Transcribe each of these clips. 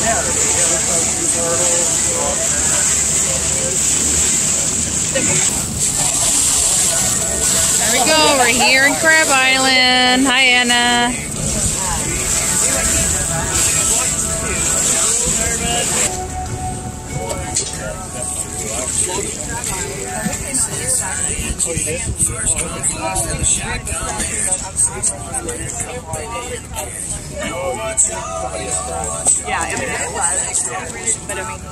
There we go. We're here in Crab Island. Hi, Anna. Yeah, I mean, it was. But I mean,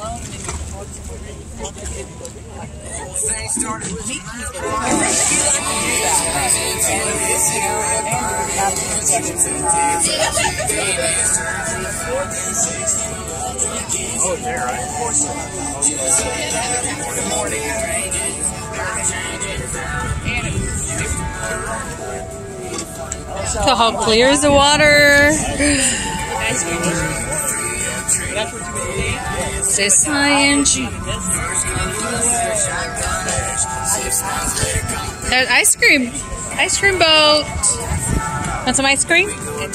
oh, there, right? Good morning. So how clear is the water? Says ING. There's ice cream. Ice cream boat. Want some ice cream?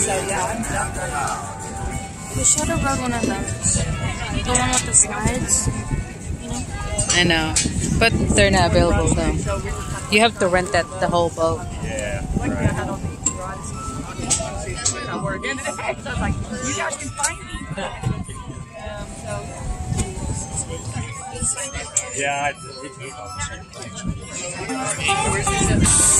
We should have rode one of those. The one with the slides. I know, but they're not available though. You have to rent the whole boat. Yeah. you guys can find me. Yeah,